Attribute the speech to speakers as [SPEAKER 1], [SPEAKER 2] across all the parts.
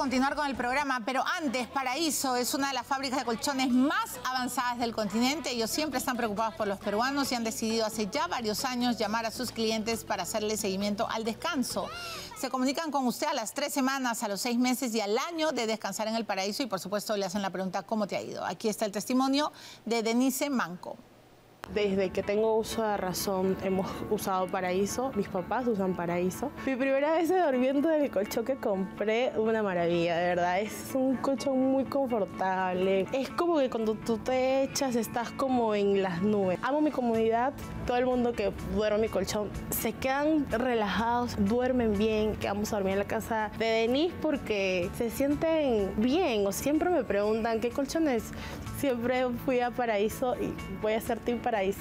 [SPEAKER 1] continuar con el programa, pero antes, Paraíso es una de las fábricas de colchones más avanzadas del continente. Ellos siempre están preocupados por los peruanos y han decidido hace ya varios años llamar a sus clientes para hacerle seguimiento al descanso. Se comunican con usted a las 3 semanas, a los 6 meses y al año de descansar en el Paraíso y, por supuesto, le hacen la pregunta ¿cómo te ha ido? Aquí está el testimonio de Denise Manco.
[SPEAKER 2] Desde que tengo uso de razón hemos usado Paraíso, mis papás usan Paraíso. Mi primera vez durmiendo en el colchón que compré, una maravilla, de verdad. Es un colchón muy confortable. Es como que cuando tú te echas estás como en las nubes. Amo mi comunidad, todo el mundo que duerme en mi colchón se quedan relajados, duermen bien, que vamos a dormir en la casa de Denise porque se sienten bien o siempre me preguntan ¿qué colchones? Siempre fui a Paraíso y voy a ser Team Paraíso.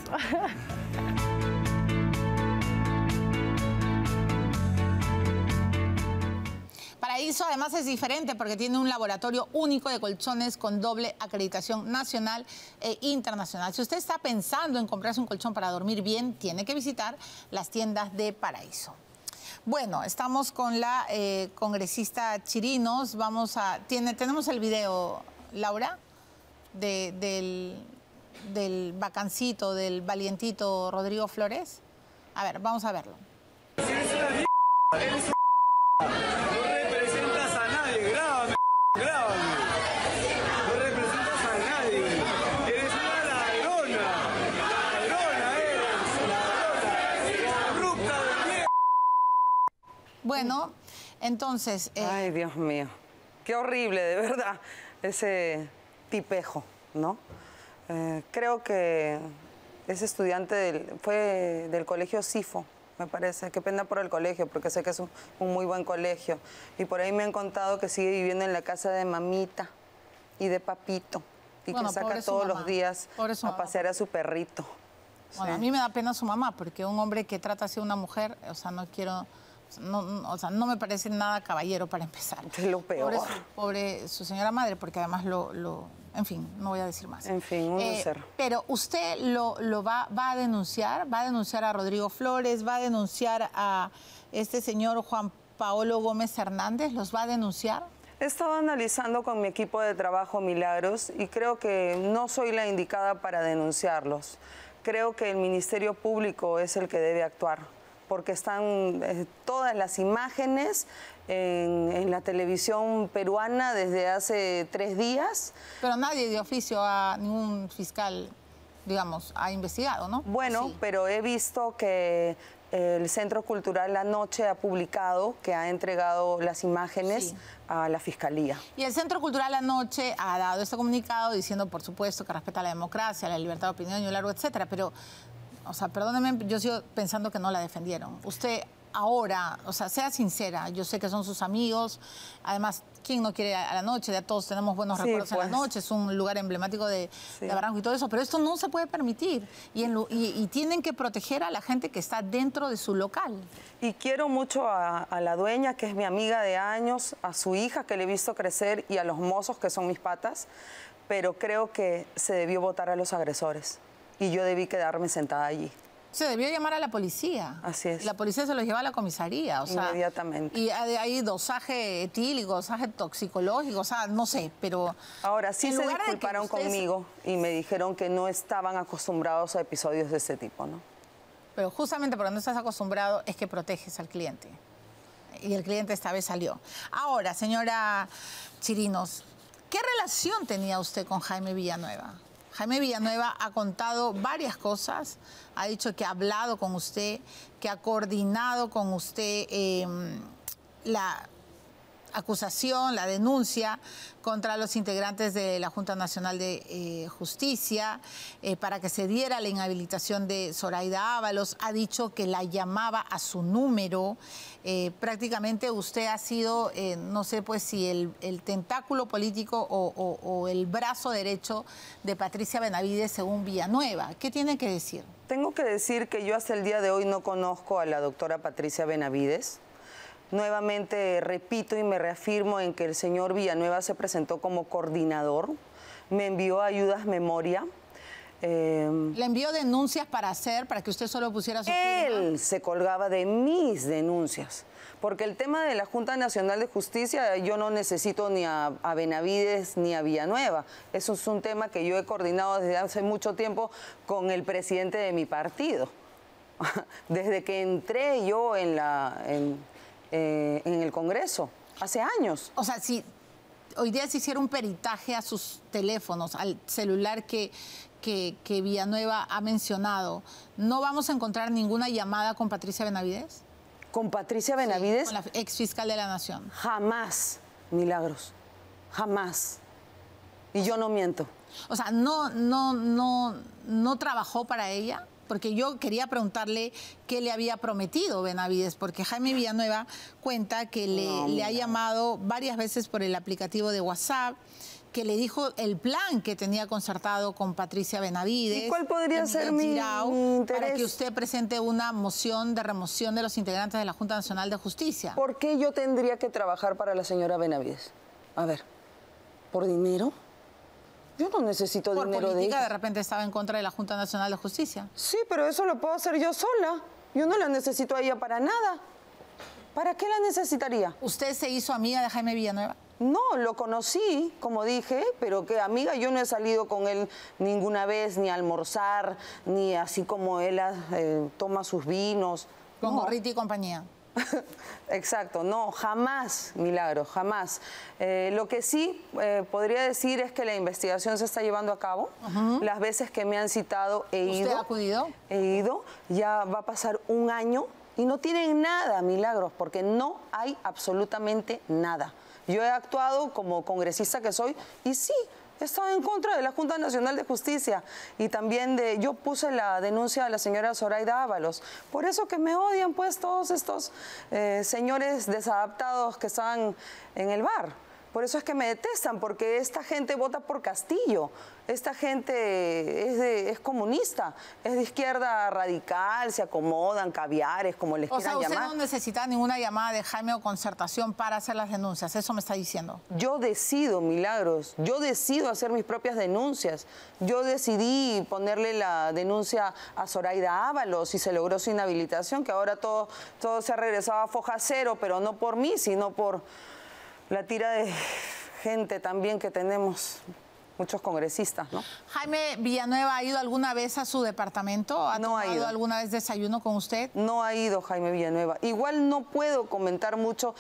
[SPEAKER 1] Paraíso además es diferente porque tiene un laboratorio único de colchones con doble acreditación nacional e internacional. Si usted está pensando en comprarse un colchón para dormir bien, tiene que visitar las tiendas de Paraíso. Bueno, estamos con la congresista Chirinos. Tenemos el video, Laura, del bacancito, del valientito Rodrigo Flores. A ver, vamos a verlo.
[SPEAKER 3] Si eres una mierda, eres un no representas a nadie, grábame, grábame. No representas a nadie. Eres una ladrona. Ladrona eres. Ladrona. Corrupta de mierda.
[SPEAKER 1] Bueno, entonces...
[SPEAKER 4] Ay, Dios mío. Qué horrible, de verdad, ese tipejo, ¿no? Creo que ese estudiante fue del colegio Sifo, me parece. Qué pena por el colegio, porque sé que es un muy buen colegio. Y por ahí me han contado que sigue viviendo en la casa de mamita y de papito. Y bueno, que saca todos los días a pasear a su perrito.
[SPEAKER 1] Bueno, sí. A mí me da pena su mamá, porque un hombre que trata así a una mujer, o sea, no quiero... No me parece nada caballero para empezar.
[SPEAKER 4] Es lo peor.
[SPEAKER 1] Pobre su señora madre, porque además en fin, no voy a decir más.
[SPEAKER 4] En fin, un ser.
[SPEAKER 1] Pero usted lo va a denunciar a Rodrigo Flores, va a denunciar a este señor Juan Paolo Gómez Hernández, ¿los va a denunciar?
[SPEAKER 4] He estado analizando con mi equipo de trabajo Milagros y creo que no soy la indicada para denunciarlos. Creo que el Ministerio Público es el que debe actuar, porque están todas las imágenes en la televisión peruana desde hace 3 días.
[SPEAKER 1] Pero nadie de oficio a ningún fiscal, digamos, ha investigado, ¿no?
[SPEAKER 4] Bueno, sí. Pero he visto que el Centro Cultural La Noche ha publicado que ha entregado las imágenes a la Fiscalía.
[SPEAKER 1] Y el Centro Cultural La Noche ha dado este comunicado diciendo, por supuesto, que respeta la democracia, la libertad de opinión y un largo etcétera, pero... O sea, perdóneme, yo sigo pensando que no la defendieron. Usted ahora, o sea, sea sincera, yo sé que son sus amigos, además, ¿quién no quiere a La Noche? Ya todos tenemos buenos recuerdos en La Noche, es un lugar emblemático de Barranco y todo eso, pero esto no se puede permitir y tienen que proteger a la gente que está dentro de su local.
[SPEAKER 4] Y quiero mucho a la dueña, que es mi amiga de años, a su hija, que le he visto crecer, y a los mozos, que son mis patas, pero creo que se debió votar a los agresores. Y yo debí quedarme sentada allí.
[SPEAKER 1] Se debió llamar a la policía.
[SPEAKER 4] Así es.
[SPEAKER 1] La policía se los lleva a la comisaría, o sea...
[SPEAKER 4] Inmediatamente.
[SPEAKER 1] Y hay dosaje etílico, dosaje toxicológico, o sea, no sé, pero...
[SPEAKER 4] Ahora, sí se disculparon conmigo y me dijeron que no estaban acostumbrados a episodios de ese tipo, ¿no?
[SPEAKER 1] Pero justamente porque no estás acostumbrado es que proteges al cliente. Y el cliente esta vez salió. Ahora, señora Chirinos, ¿qué relación tenía usted con Jaime Villanueva? Jaime Villanueva ha contado varias cosas, ha dicho que ha hablado con usted, que ha coordinado con usted la acusación, la denuncia contra los integrantes de la Junta Nacional de Justicia para que se diera la inhabilitación de Zoraida Ábalos. Ha dicho que la llamaba a su número. Prácticamente usted ha sido, no sé pues si el tentáculo político o el brazo derecho de Patricia Benavides según Villanueva. ¿Qué tiene que decir?
[SPEAKER 4] Tengo que decir que yo hasta el día de hoy no conozco a la doctora Patricia Benavides. Nuevamente repito y me reafirmo en que el señor Villanueva se presentó como coordinador, me envió ayudas memoria.
[SPEAKER 1] ¿Le envió denuncias para que usted solo pusiera su firma?
[SPEAKER 4] Él se colgaba de mis denuncias, porque el tema de la Junta Nacional de Justicia yo no necesito ni a Benavides ni a Villanueva. Eso es un tema que yo he coordinado desde hace mucho tiempo con el presidente de mi partido. Desde que entré yo en el Congreso, hace años.
[SPEAKER 1] O sea, si hoy día se hiciera un peritaje a sus teléfonos, al celular que Villanueva ha mencionado, ¿no vamos a encontrar ninguna llamada con Patricia Benavides?
[SPEAKER 4] ¿Con Patricia Benavides?
[SPEAKER 1] Sí, con la ex fiscal de la Nación.
[SPEAKER 4] Jamás, Milagros, jamás. Y yo no miento.
[SPEAKER 1] O sea, ¿no trabajó para ella? Porque yo quería preguntarle qué le había prometido Benavides, porque Jaime Villanueva cuenta que le ha llamado varias veces por el aplicativo de WhatsApp, que le dijo el plan que tenía concertado con Patricia Benavides.
[SPEAKER 4] ¿Y cuál podría ser mi interés?
[SPEAKER 1] Para que usted presente una moción de remoción de los integrantes de la Junta Nacional de Justicia.
[SPEAKER 4] ¿Por qué yo tendría que trabajar para la señora Benavides? A ver, ¿por dinero? Yo no necesito dinero de ella.
[SPEAKER 1] Por política, de repente estaba en contra de la Junta Nacional de Justicia.
[SPEAKER 4] Sí, pero eso lo puedo hacer yo sola. Yo no la necesito a ella para nada. ¿Para qué la necesitaría?
[SPEAKER 1] ¿Usted se hizo amiga de Jaime Villanueva?
[SPEAKER 4] No, lo conocí, como dije, pero que amiga, yo no he salido con él ninguna vez, ni a almorzar, ni así como él toma sus vinos.
[SPEAKER 1] Con
[SPEAKER 4] No.
[SPEAKER 1] Gorriti y compañía.
[SPEAKER 4] Exacto, no, jamás, Milagro, jamás. Lo que sí podría decir es que la investigación se está llevando a cabo. Las veces que me han citado he ido.
[SPEAKER 1] ¿Usted ha acudido?
[SPEAKER 4] He ido, ya va a pasar un año y no tienen nada, Milagros, porque no hay absolutamente nada. Yo he actuado como congresista que soy y sí, he estado en contra de la Junta Nacional de Justicia y también yo puse la denuncia a la señora Zoraida Ábalos. Por eso que me odian pues todos estos señores desadaptados que estaban en el bar. Por eso es que me detestan, porque esta gente vota por Castillo. Esta gente es comunista, es de izquierda radical, se acomodan, caviares, como les quieran llamar.
[SPEAKER 1] O sea, usted no necesita ninguna llamada de Jaime o concertación para hacer las denuncias, eso me está diciendo.
[SPEAKER 4] Yo decido, Milagros, yo decido hacer mis propias denuncias. Yo decidí ponerle la denuncia a Zoraida Ábalos y se logró su inhabilitación, que ahora todo se ha regresado a foja cero, pero no por mí, sino por la tira de gente también que tenemos. Muchos congresistas, ¿no?
[SPEAKER 1] ¿Jaime Villanueva ha ido alguna vez a su departamento?
[SPEAKER 4] No ha ido.
[SPEAKER 1] ¿Alguna vez desayuno con usted?
[SPEAKER 4] No ha ido Jaime Villanueva. Igual no puedo comentar mucho.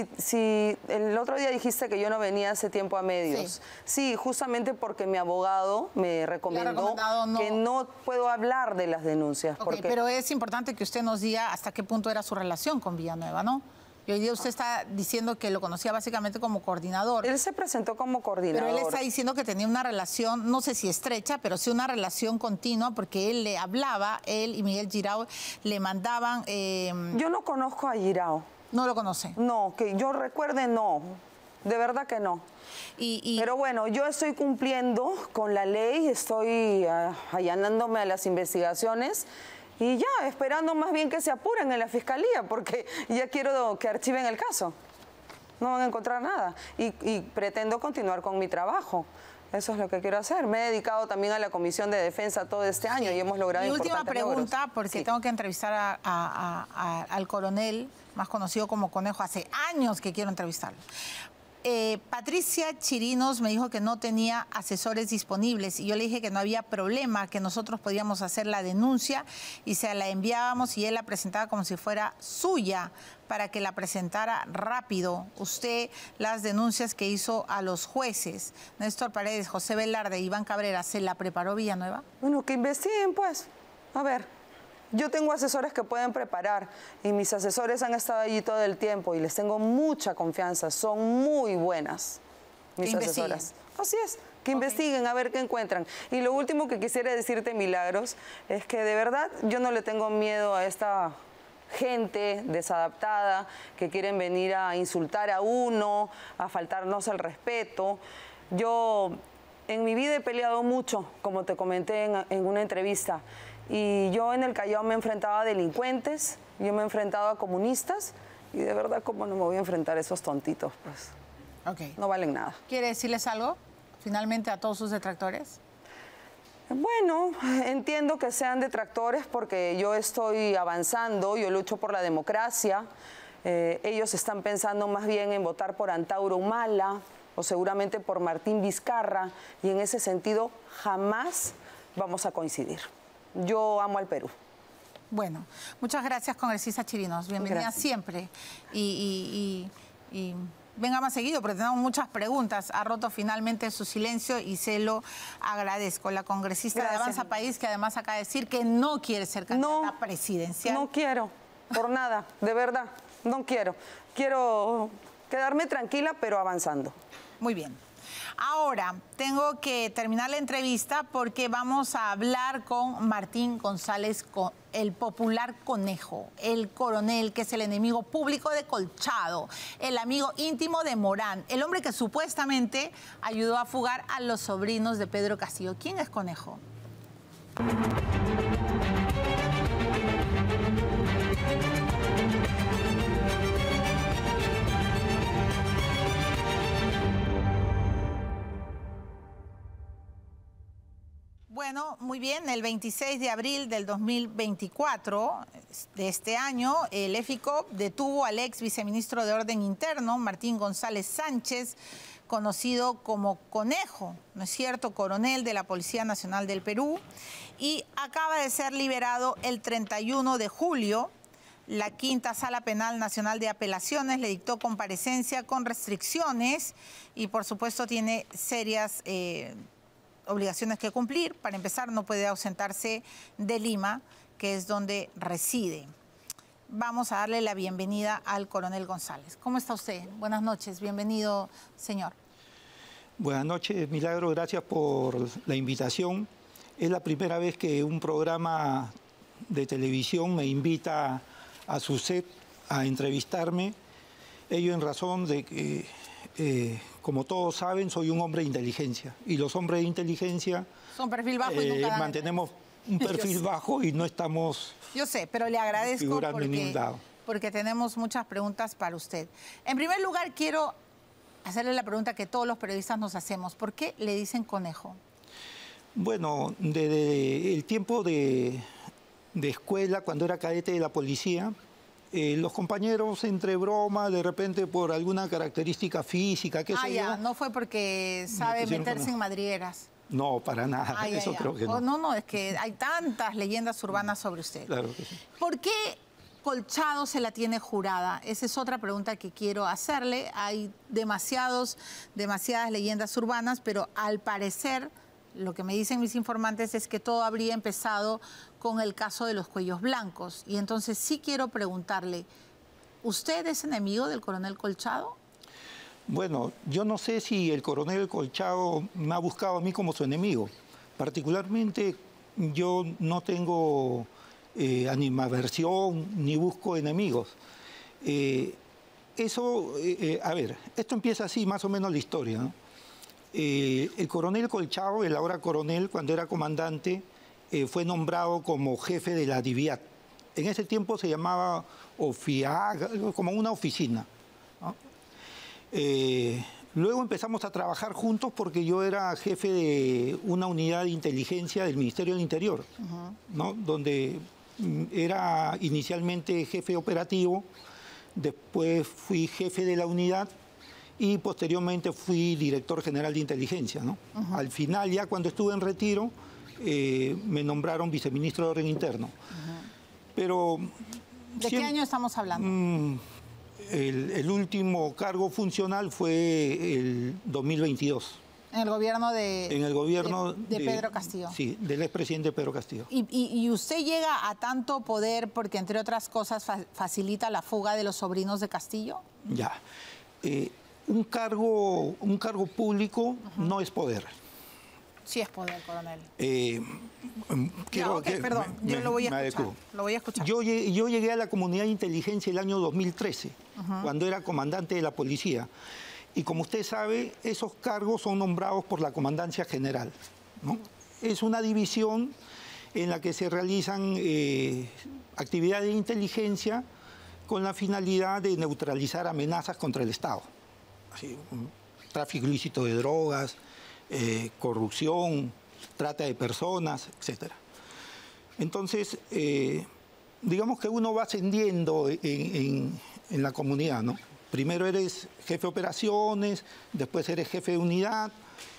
[SPEAKER 4] Si el otro día dijiste que yo no venía hace tiempo a medios. Sí, justamente porque mi abogado me recomendó que no puedo hablar de las denuncias.
[SPEAKER 1] Okay, pero es importante que usted nos diga hasta qué punto era su relación con Villanueva, ¿no? Y hoy día usted está diciendo que lo conocía básicamente como coordinador.
[SPEAKER 4] Él se presentó como coordinador.
[SPEAKER 1] Pero él está diciendo que tenía una relación, no sé si estrecha, pero sí una relación continua, porque él le hablaba, él y Miguel Girao le mandaban...
[SPEAKER 4] Yo no conozco a Girao.
[SPEAKER 1] ¿No lo conoce?
[SPEAKER 4] No, que yo recuerde, no. De verdad que no. Pero bueno, yo estoy cumpliendo con la ley, estoy allanándome a las investigaciones. Y ya, esperando más bien que se apuren en la fiscalía, porque ya quiero que archiven el caso. No van a encontrar nada. Y pretendo continuar con mi trabajo. Eso es lo que quiero hacer. Me he dedicado también a la Comisión de Defensa todo este año y hemos logrado importantes logros.
[SPEAKER 1] Mi última pregunta, porque tengo que entrevistar al coronel, más conocido como Conejo, hace años que quiero entrevistarlo. Patricia Chirinos me dijo que no tenía asesores disponibles y yo le dije que no había problema, que nosotros podíamos hacer la denuncia y se la enviábamos y él la presentaba como si fuera suya para que la presentara rápido. Usted, las denuncias que hizo a los jueces, Néstor Paredes, José Velarde, Iván Cabrera, ¿se la preparó Villanueva?
[SPEAKER 4] Bueno, que investiguen pues. A ver. Yo tengo asesores que pueden preparar y mis asesores han estado allí todo el tiempo y les tengo mucha confianza. Son muy buenas mis asesoras. Así es, que investiguen a ver qué encuentran. Y lo último que quisiera decirte, Milagros, es que de verdad yo no le tengo miedo a esta gente desadaptada que quieren venir a insultar a uno, a faltarnos el respeto. Yo en mi vida he peleado mucho, como te comenté en una entrevista. Y yo en el Callao me he enfrentado a delincuentes, yo me he enfrentado a comunistas y de verdad, ¿cómo no me voy a enfrentar a esos tontitos? Pues no valen nada.
[SPEAKER 1] ¿Quiere decirles algo finalmente a todos sus detractores?
[SPEAKER 4] Bueno, entiendo que sean detractores porque yo estoy avanzando, yo lucho por la democracia. Ellos están pensando más bien en votar por Antauro Humala o seguramente por Martín Vizcarra, y en ese sentido jamás vamos a coincidir. Yo amo al Perú.
[SPEAKER 1] Bueno, muchas gracias, congresista Chirinos. Bienvenida
[SPEAKER 4] Gracias.
[SPEAKER 1] siempre. Y venga más seguido, porque tenemos muchas preguntas. Ha roto finalmente su silencio y se lo agradezco. La congresista
[SPEAKER 4] Gracias.
[SPEAKER 1] de Avanza País, que además acaba de decir que no quiere ser candidata presidencial.
[SPEAKER 4] No quiero, por nada, de verdad, no quiero. Quiero quedarme tranquila, pero avanzando.
[SPEAKER 1] Muy bien. Ahora, tengo que terminar la entrevista porque vamos a hablar con Martín González, el popular Conejo, el coronel que es el enemigo público de Colchado, el amigo íntimo de Morán, el hombre que supuestamente ayudó a fugar a los sobrinos de Pedro Castillo. ¿Quién es Conejo? Bueno, muy bien, el 26 de abril del 2024 de este año, el EFICOP detuvo al ex viceministro de Orden Interno, Martín González Sánchez, conocido como Conejo, ¿no es cierto?, coronel de la Policía Nacional del Perú, y acaba de ser liberado el 31 de julio. La Quinta Sala Penal Nacional de Apelaciones le dictó comparecencia con restricciones y, por supuesto, tiene serias obligaciones que cumplir. Para empezar, no puede ausentarse de Lima, que es donde reside. Vamos a darle la bienvenida al coronel González. ¿Cómo está usted? Buenas noches, bienvenido, señor.
[SPEAKER 5] Buenas noches, Milagro, gracias por la invitación. Es la primera vez que un programa de televisión me invita a su set a entrevistarme. Ello en razón de que, como todos saben, soy un hombre de inteligencia. Y los hombres de inteligencia
[SPEAKER 1] son perfil bajo y nunca dan
[SPEAKER 5] mantenemos un perfil bajo y no estamos...
[SPEAKER 1] Yo sé, pero le agradezco porque tenemos muchas preguntas para usted. En primer lugar, quiero hacerle la pregunta que todos los periodistas nos hacemos. ¿Por qué le dicen Conejo?
[SPEAKER 5] Bueno, desde el tiempo de escuela, cuando era cadete de la policía, los compañeros, entre broma, de repente por alguna característica física, qué sé yo...
[SPEAKER 1] no fue porque sabe meterse en madrigueras.
[SPEAKER 5] No, para nada, eso creo que no.
[SPEAKER 1] No, es que hay tantas leyendas urbanas sobre usted.
[SPEAKER 5] Claro que sí.
[SPEAKER 1] ¿Por qué Colchado se la tiene jurada? Esa es otra pregunta que quiero hacerle. Hay demasiadas leyendas urbanas, pero al parecer, lo que me dicen mis informantes es que todo habría empezado con el caso de los cuellos blancos. Y entonces sí quiero preguntarle, ¿usted es enemigo del coronel Colchado?
[SPEAKER 5] Bueno, yo no sé si el coronel Colchado me ha buscado a mí como su enemigo. Particularmente, yo no tengo animadversión ni busco enemigos. A ver, esto empieza así, más o menos la historia, ¿no? El coronel Colchado, el ahora coronel, cuando era comandante, fue nombrado como jefe de la DIVIAT. En ese tiempo se llamaba OFIAG, como una oficina, ¿no? Luego empezamos a trabajar juntos porque yo era jefe de una unidad de inteligencia del Ministerio del Interior, ¿no? Donde era inicialmente jefe operativo, después fui jefe de la unidad y posteriormente fui director general de inteligencia, ¿no? Al final, ya cuando estuve en retiro, me nombraron viceministro de Orden Interno. Pero
[SPEAKER 1] ¿de qué año estamos hablando?
[SPEAKER 5] El último cargo funcional fue el 2022.
[SPEAKER 1] En el gobierno de Pedro Castillo.
[SPEAKER 5] Sí, del expresidente Pedro Castillo.
[SPEAKER 1] ¿Y usted llega a tanto poder porque, entre otras cosas, facilita la fuga de los sobrinos de Castillo?
[SPEAKER 5] Ya. Un cargo público no es poder.
[SPEAKER 1] Sí es poder, coronel.
[SPEAKER 5] Perdón,
[SPEAKER 1] yo lo voy a escuchar. Lo voy a escuchar.
[SPEAKER 5] Yo llegué a la comunidad de inteligencia el año 2013, cuando era comandante de la policía. Y como usted sabe, esos cargos son nombrados por la Comandancia General, ¿no? Es una división en la que se realizan actividades de inteligencia con la finalidad de neutralizar amenazas contra el Estado. Así, tráfico ilícito de drogas, corrupción, trata de personas, etc. Entonces, digamos que uno va ascendiendo en en la comunidad, ¿no? Primero eres jefe de operaciones, después eres jefe de unidad.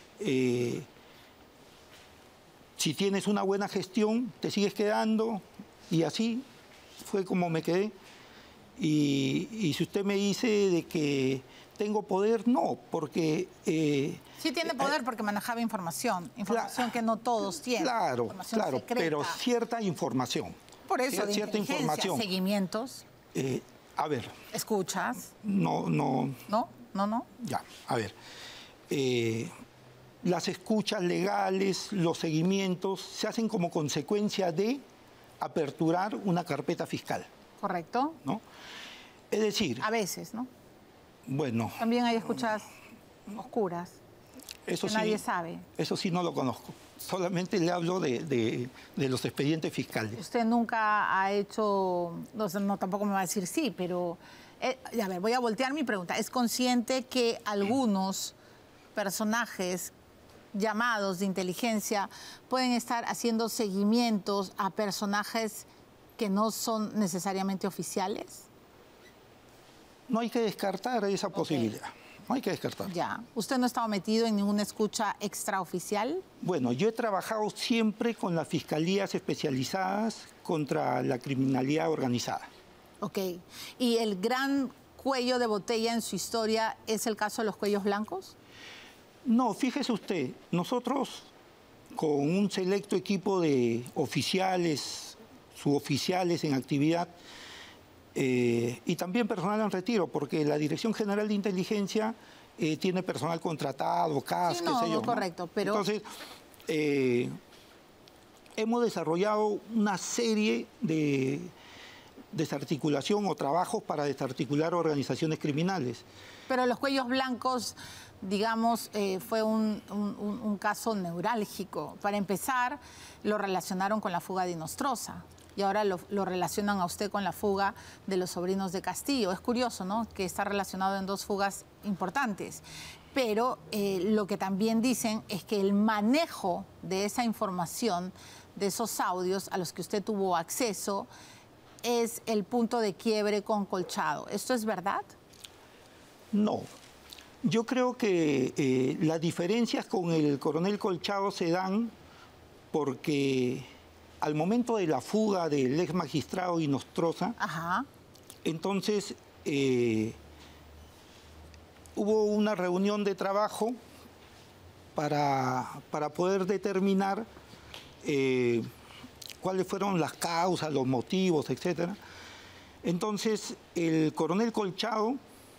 [SPEAKER 5] Si tienes una buena gestión, te sigues quedando, y así fue como me quedé. Y si usted me dice de que tengo poder, no, porque...
[SPEAKER 1] sí tiene poder porque manejaba información que no todos tienen.
[SPEAKER 5] Claro, claro,
[SPEAKER 1] secreta.
[SPEAKER 5] pero cierta información.
[SPEAKER 1] Por eso, de
[SPEAKER 5] cierta información.
[SPEAKER 1] Seguimientos.
[SPEAKER 5] A ver.
[SPEAKER 1] ¿Escuchas?
[SPEAKER 5] No.
[SPEAKER 1] No.
[SPEAKER 5] Ya, a ver. Las escuchas legales, los seguimientos, se hacen como consecuencia de aperturar una carpeta fiscal.
[SPEAKER 1] Correcto.
[SPEAKER 5] ¿No? Es decir...
[SPEAKER 1] A veces, ¿no?
[SPEAKER 5] Bueno...
[SPEAKER 1] También hay escuchas oscuras,
[SPEAKER 5] eso
[SPEAKER 1] que
[SPEAKER 5] sí,
[SPEAKER 1] nadie sabe.
[SPEAKER 5] Eso sí no lo conozco. Solamente le hablo de los expedientes fiscales.
[SPEAKER 1] Usted nunca ha hecho... No, tampoco me va a decir sí, pero... a ver, voy a voltear mi pregunta. ¿Es consciente que algunos personajes llamados de inteligencia pueden estar haciendo seguimientos a personajes que no son necesariamente oficiales?
[SPEAKER 5] No hay que descartar esa posibilidad. No hay que descartar.
[SPEAKER 1] Ya. ¿Usted no estaba metido en ninguna escucha extraoficial?
[SPEAKER 5] Bueno, yo he trabajado siempre con las fiscalías especializadas contra la criminalidad organizada.
[SPEAKER 1] Ok. ¿Y el gran cuello de botella en su historia es el caso de los cuellos blancos?
[SPEAKER 5] No, fíjese usted, nosotros con un selecto equipo de oficiales, suboficiales en actividad, y también personal en retiro, porque la Dirección General de Inteligencia tiene personal contratado, CAS,
[SPEAKER 1] sí,
[SPEAKER 5] qué sé yo.
[SPEAKER 1] No, correcto, pero...
[SPEAKER 5] Entonces, hemos desarrollado una serie de desarticulación o trabajos para desarticular organizaciones criminales.
[SPEAKER 1] Pero los cuellos blancos, digamos, fue un caso neurálgico. Para empezar, lo relacionaron con la fuga de Inostroza. Y ahora lo relacionan a usted con la fuga de los sobrinos de Castillo. Es curioso, ¿no?, que está relacionado en dos fugas importantes. Pero lo que también dicen es que el manejo de esa información, de esos audios a los que usted tuvo acceso, es el punto de quiebre con Colchado. ¿Esto es verdad?
[SPEAKER 5] No. Yo creo que las diferencias con el coronel Colchado se dan porque al momento de la fuga del ex magistrado Inostroza, entonces hubo una reunión de trabajo para poder determinar cuáles fueron las causas, los motivos, etc. Entonces, el coronel Colchado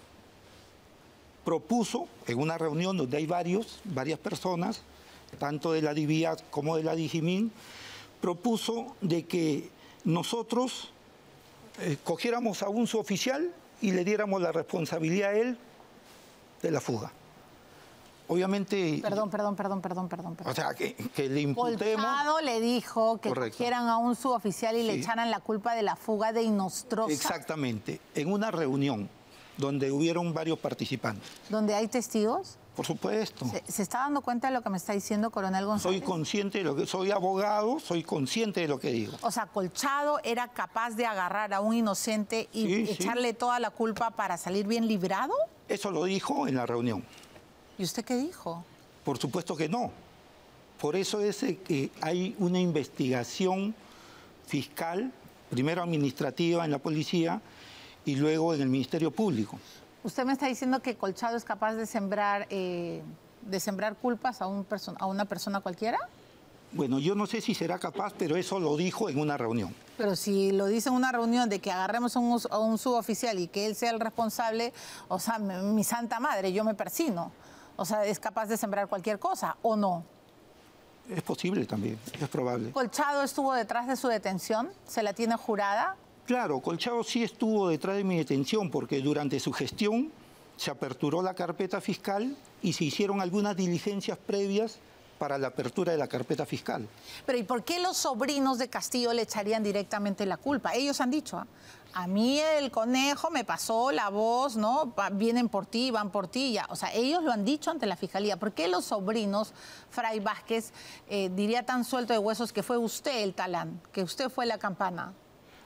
[SPEAKER 5] propuso, en una reunión donde hay varias personas, tanto de la DIVIAD como de la DIGIMIN, propuso de que nosotros cogiéramos a un suboficial y le diéramos la responsabilidad a él de la fuga. Obviamente...
[SPEAKER 1] Perdón.
[SPEAKER 5] O sea, que le imputemos...
[SPEAKER 1] Colchado le dijo que
[SPEAKER 5] Correcto.
[SPEAKER 1] cogieran a un suboficial y le echaran la culpa de la fuga de Inostroza.
[SPEAKER 5] Exactamente, en una reunión donde hubieron varios participantes.
[SPEAKER 1] ¿Donde hay testigos?
[SPEAKER 5] Por supuesto.
[SPEAKER 1] ¿Se está dando cuenta de lo que me está diciendo, coronel González?
[SPEAKER 5] Soy consciente de lo que... Soy abogado, soy consciente de lo que digo.
[SPEAKER 1] O sea, Colchado era capaz de agarrar a un inocente y echarle toda la culpa para salir bien librado.
[SPEAKER 5] Eso lo dijo en la reunión.
[SPEAKER 1] ¿Y usted qué dijo?
[SPEAKER 5] Por supuesto que no. Por eso es que hay una investigación fiscal, primero administrativa en la policía y luego en el Ministerio Público.
[SPEAKER 1] ¿Usted me está diciendo que Colchado es capaz de sembrar culpas a una persona cualquiera?
[SPEAKER 5] Bueno, yo no sé si será capaz, pero eso lo dijo en una reunión.
[SPEAKER 1] Pero si lo dice en una reunión de que agarremos a un suboficial y que él sea el responsable, o sea, mi santa madre, yo me persino. O sea, ¿es capaz de sembrar cualquier cosa o no?
[SPEAKER 5] Es posible también, es probable.
[SPEAKER 1] ¿Colchado estuvo detrás de su detención? ¿Se la tiene jurada?
[SPEAKER 5] Claro, Colchado sí estuvo detrás de mi detención porque durante su gestión se aperturó la carpeta fiscal y se hicieron algunas diligencias previas para la apertura de la carpeta fiscal.
[SPEAKER 1] Pero ¿y por qué los sobrinos de Castillo le echarían directamente la culpa? Ellos han dicho, a mí el conejo me pasó la voz, ¿no? Vienen por ti, van por ti, ya. O sea, ellos lo han dicho ante la Fiscalía. ¿Por qué los sobrinos, Fray Vázquez, diría tan suelto de huesos que fue usted el talán, que usted fue la campana?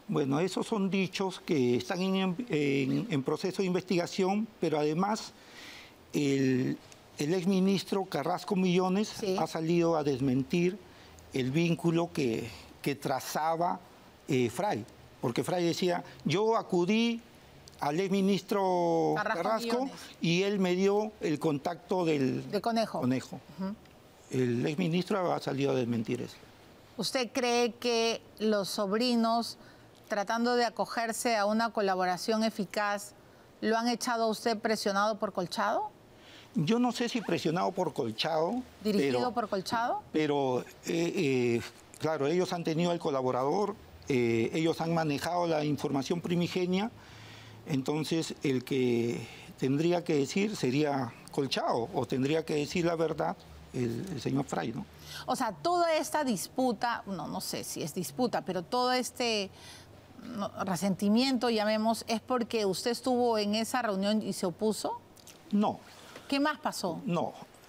[SPEAKER 5] Bueno, esos son dichos que están en proceso de investigación, pero además el exministro Carrasco Millones
[SPEAKER 1] Sí.
[SPEAKER 5] ha salido a desmentir el vínculo que trazaba Fray, porque Fray decía, yo acudí al exministro Carrasco
[SPEAKER 1] Millones.
[SPEAKER 5] y él me dio el contacto
[SPEAKER 1] De Conejo.
[SPEAKER 5] El exministro ha salido a desmentir eso.
[SPEAKER 1] ¿Usted cree que los sobrinos, tratando de acogerse a una colaboración eficaz, lo han echado a usted presionado por Colchado?
[SPEAKER 5] Yo no sé si presionado por Colchado.
[SPEAKER 1] ¿Dirigido por Colchado?
[SPEAKER 5] Pero, claro, ellos han tenido al colaborador, ellos han manejado la información primigenia, entonces el que tendría que decir sería Colchado, o tendría que decir la verdad el señor Fray, ¿no?
[SPEAKER 1] O sea, toda esta disputa, no sé si es disputa, pero todo este resentimiento, llamemos, es porque usted estuvo en esa reunión y se opuso.
[SPEAKER 5] No.
[SPEAKER 1] ¿Qué más pasó?
[SPEAKER 5] No.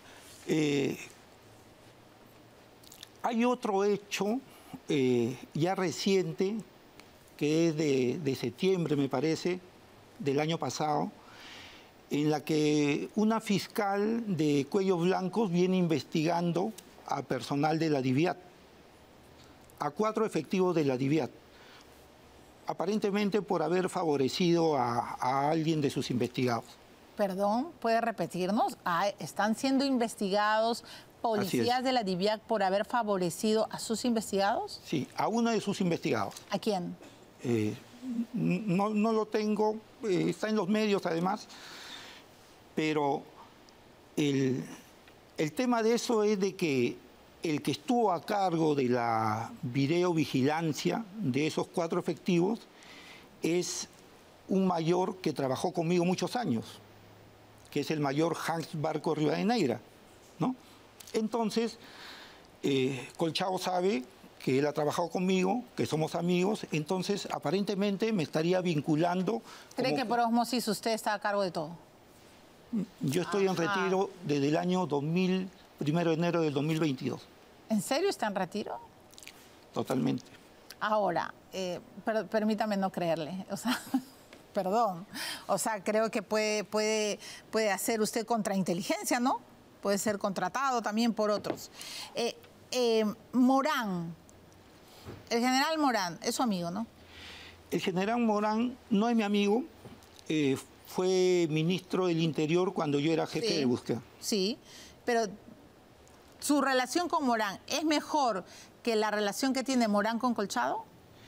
[SPEAKER 5] Hay otro hecho ya reciente, que es de septiembre, me parece, del año pasado, en la que una fiscal de cuellos blancos viene investigando a personal de la DIVIAT, a 4 efectivos de la DIVIAT, aparentemente por haber favorecido a alguien de sus investigados.
[SPEAKER 1] Perdón, ¿puede repetirnos? ¿Están siendo investigados policías de la DIVIAT por haber favorecido a sus investigados?
[SPEAKER 5] Sí, a uno de sus investigados.
[SPEAKER 1] ¿A quién?
[SPEAKER 5] No lo tengo, está en los medios además, pero el tema de eso es de que el que estuvo a cargo de la videovigilancia de esos 4 efectivos es un mayor que trabajó conmigo muchos años, que es el mayor Hans Barco Rivadeneira, ¿no? Entonces, Colchado sabe que él ha trabajado conmigo, que somos amigos, entonces aparentemente me estaría vinculando.
[SPEAKER 1] ¿Cree que por osmosis usted está a cargo de todo?
[SPEAKER 5] Yo estoy en retiro desde el año 1 de enero del 2022.
[SPEAKER 1] ¿En serio está en retiro?
[SPEAKER 5] Totalmente.
[SPEAKER 1] Ahora, permítame no creerle, o sea, perdón, o sea, creo que puede hacer usted contrainteligencia, ¿no? Puede ser contratado también por otros. Morán, el general Morán, es su amigo, ¿no?
[SPEAKER 5] El general Morán no es mi amigo, fue ministro del Interior cuando yo era jefe de búsqueda.
[SPEAKER 1] Sí, pero ¿su relación con Morán es mejor que la relación que tiene Morán con Colchado?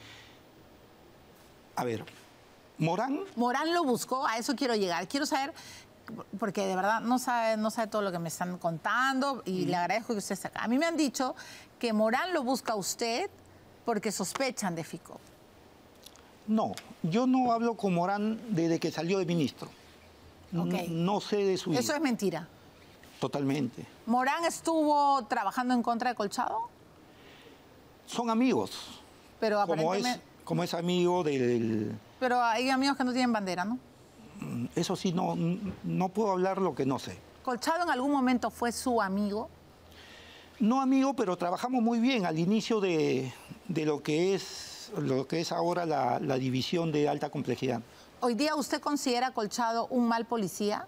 [SPEAKER 5] A ver, Morán...
[SPEAKER 1] Morán lo buscó, a eso quiero llegar. Quiero saber, porque de verdad no sabe todo lo que me están contando y le agradezco que usted esté acá. A mí me han dicho que Morán lo busca a usted porque sospechan de Fico.
[SPEAKER 5] No, yo no hablo con Morán desde que salió de ministro.
[SPEAKER 1] Okay.
[SPEAKER 5] No sé de su vida.
[SPEAKER 1] Eso es mentira.
[SPEAKER 5] Totalmente.
[SPEAKER 1] ¿Morán estuvo trabajando en contra de Colchado?
[SPEAKER 5] Son amigos.
[SPEAKER 1] Pero aparentemente...
[SPEAKER 5] Como es amigo del...
[SPEAKER 1] Pero hay amigos que no tienen bandera, ¿no?
[SPEAKER 5] Eso sí, no puedo hablar lo que no sé.
[SPEAKER 1] ¿Colchado en algún momento fue su amigo?
[SPEAKER 5] No amigo, pero trabajamos muy bien al inicio de lo que es ahora la división de alta complejidad.
[SPEAKER 1] ¿Hoy día usted considera a Colchado un mal policía?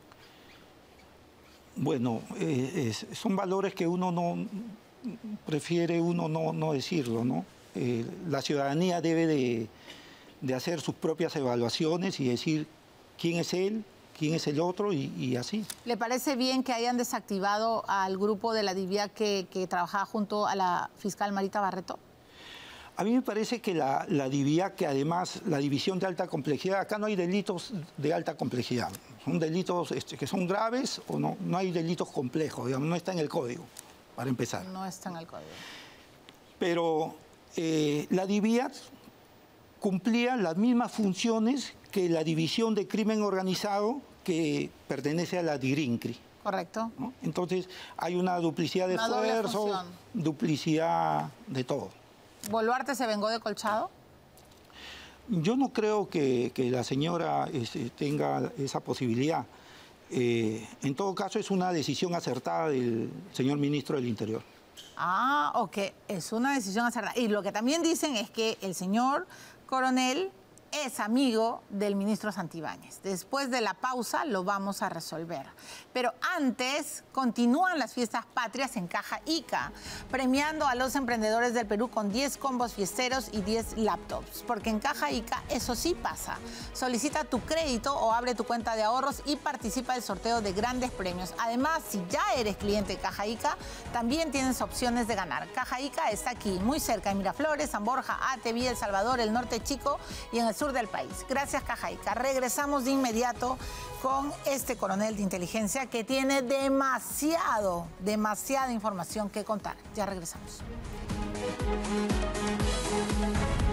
[SPEAKER 5] Bueno, son valores que uno prefiere no decirlo, ¿no? La ciudadanía debe de hacer sus propias evaluaciones y decir quién es él, quién es el otro y así.
[SPEAKER 1] ¿Le parece bien que hayan desactivado al grupo de la DIVIAT que trabajaba junto a la fiscal Marita Barreto?
[SPEAKER 5] A mí me parece que la DIVIAT, que además la división de alta complejidad, acá no hay delitos de alta complejidad. Son delitos que son graves o no hay delitos complejos, digamos, no está en el código, para empezar.
[SPEAKER 1] No está en el código.
[SPEAKER 5] Pero la DIVIAT cumplía las mismas funciones que la división de crimen organizado que pertenece a la DIGRINCRI.
[SPEAKER 1] Correcto.
[SPEAKER 5] ¿No? Entonces hay una duplicidad de esfuerzos, duplicidad de todo.
[SPEAKER 1] ¿Boluarte se vengó de Colchado?
[SPEAKER 5] Yo no creo que la señora tenga esa posibilidad. En todo caso, es una decisión acertada del señor ministro del Interior.
[SPEAKER 1] Ah, ok, es una decisión acertada. Y lo que también dicen es que el señor coronel es amigo del ministro Santibáñez. Después de la pausa lo vamos a resolver. Pero antes continúan las fiestas patrias en Caja Ica, premiando a los emprendedores del Perú con 10 combos fiesteros y 10 laptops. Porque en Caja Ica eso sí pasa. Solicita tu crédito o abre tu cuenta de ahorros y participa del sorteo de grandes premios. Además, si ya eres cliente de Caja Ica, también tienes opciones de ganar. Caja Ica está aquí, muy cerca, en Miraflores, San Borja, Ateví, El Salvador, el Norte Chico y en el sur del país. Gracias, Caja Ica. Regresamos de inmediato con este coronel de inteligencia que tiene demasiada información que contar. Ya regresamos.